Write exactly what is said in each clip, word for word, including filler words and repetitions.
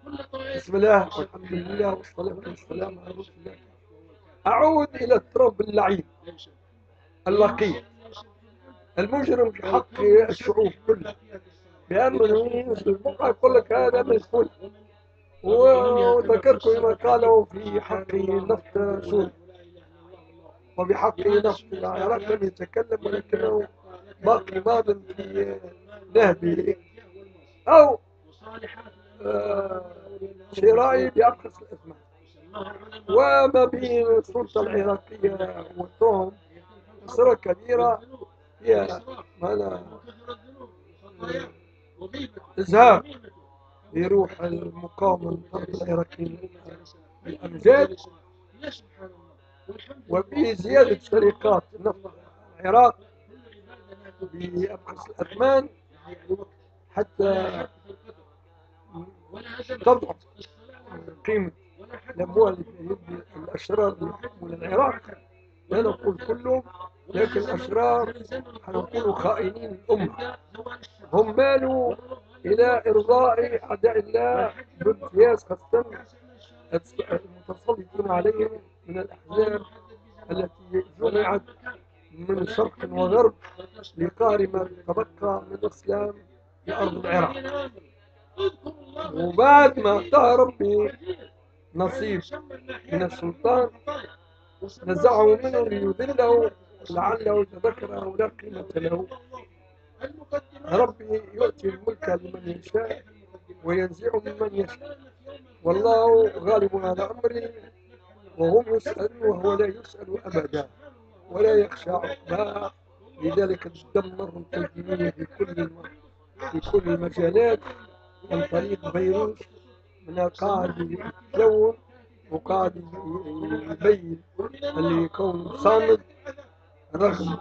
بسم الله والحمد لله والصلاة والسلام على رسول الله. أعود إلى التراب اللعين اللقيط المجرم في حق الشعوب كلها، بأمره يوسف البقعة يقول لك هذا مسؤول. وذكركم ما قاله في حق نفط سوريا وبحق نفط العراق لم يتكلم، ولكنه باقي ماض في نهبه أو آه شرائي بأبخس الأثمان. وما بين السلطة العراقية والتهم صورة كبيرة هي إزهاق لروح المقاومة العراقية الأمجاد، وفي زيادة شركات نفط العراق بأبخس الأثمان حتى تضعف قيمة الأموال في يد الأشرار اللي يحكمون العراق. لا نقول كلهم، لكن الأشرار حنقول خائنين الأمة، هم مالوا إلى إرضاء أعداء الله بامتياز، خاصة المتسلطين عليهم من الأحزاب التي جمعت من شرق وغرب لقهر ما تبقى من الإسلام في أرض العراق. وبعد ما تهرب بنصيب من السلطان نزعه منه ليذله لعله يتذكر أو لا قيمة له. ربي يؤتي الملك لمن يشاء وينزعه ممن يشاء، والله غالب على أمره وهم يسألون وهو لا يسأل أبدا ولا يخشى عقباه. لذلك تدمر التنظيمية في كل في كل المجالات عن طريق فيروس من قاعد يتلون وقاعد يبين اللي يكون صامد رغم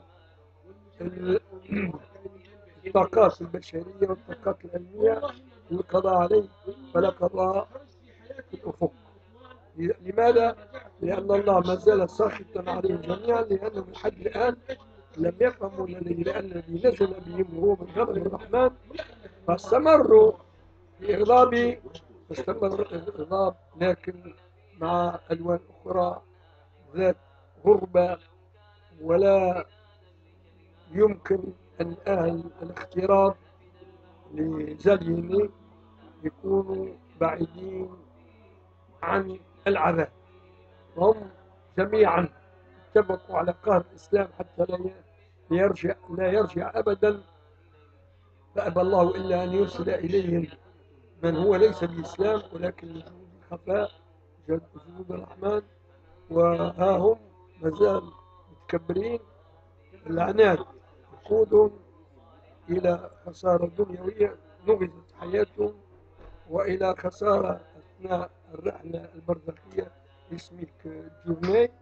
الطاقات البشرية والطاقات العلمية للقضاء عليه، فلا قضاء في الأفق. لماذا؟ لأن الله ما زال ساخطا عليهم جميعا، لأنهم لحد الآن لم يفهموا لأن الذي نزل بهم هو من غضب الرحمن، فاستمروا في إغضابه، استمر الإغضاب لكن مع ألوان أخرى ذات غربة. ولا يمكن أن أهل الاغتراب لزليني يكونوا بعيدين عن العذاب. هم جميعا اتفقوا على قهر الإسلام حتى لا يرجع لا يرجع أبدا، فأبى الله إلا أن يرسل إليهم من هو ليس بإسلام ولكن جنود الخفاء جنود الرحمن. وها هم مازال متكبرين، العناد يقودهم إلى خسارة دنيوية نغزت حياتهم، وإلى خسارة أثناء الرحلة البرزخية اسمك جورني،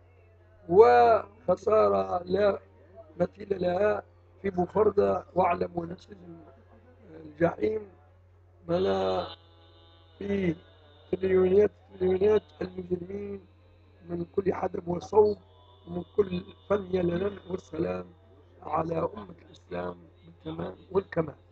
وخسارة لا مثيل لها في بوفردة واعلم ونسجن الجحيم ملا في تريليونات تريليونات المجرمين من كل حدب وصوب ومن كل فن يلنا. والسلام على أمة الإسلام بالتمام والكمال.